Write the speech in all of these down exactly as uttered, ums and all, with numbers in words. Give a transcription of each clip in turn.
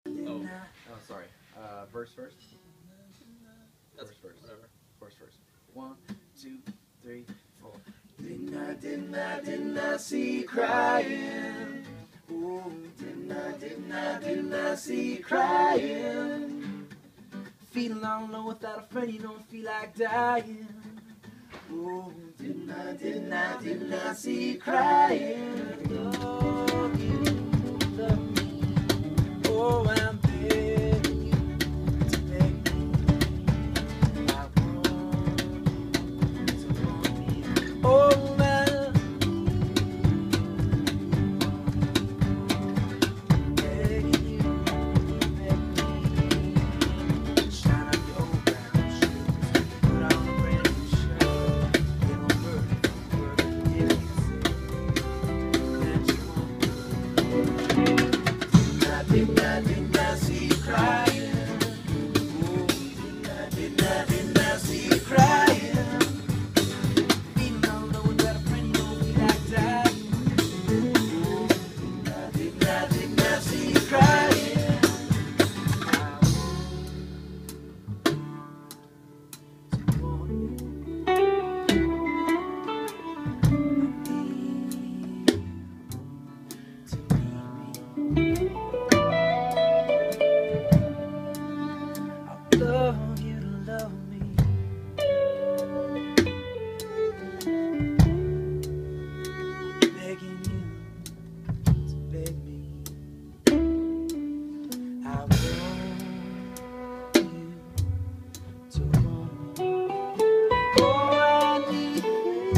Oh, oh, sorry. Uh, verse first. That's Verse first. whatever. Verse first. One, two, three, four. Didn't I, didn't I, didn't I see you crying? Ooh, didn't I, didn't I, didn't I see you crying? Feeling all alone without a friend, you don't feel like dying. Ooh, didn't I, didn't I, didn't I see you crying? Oh, you love me. Oh, I'm begging you to beg me. I want to want me. Oh, man. Begging you to beg me. Shine up your old brown shoes. Put on a brand new shirt. Little birdie from work. If you say that you want me. Didn't I, didn't I see you crying? Ooh, didn't I, didn't I, didn't I see you crying? Feeling all alone without a friend, you don't feel like dying. Ooh, didn't I, didn't I, didn't I see you crying? I want to want you. I love you to love me. Begging you to beg me. I want you to want me. Oh, I need you.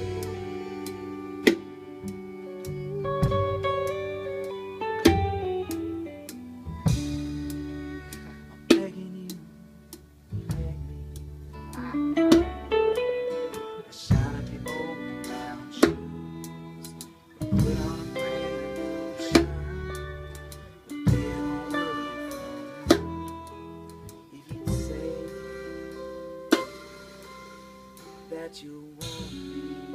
I'm begging you, beg me. Shine up your old brown shoes. Put on a brand new shirt. Get on early. If you say that you want me.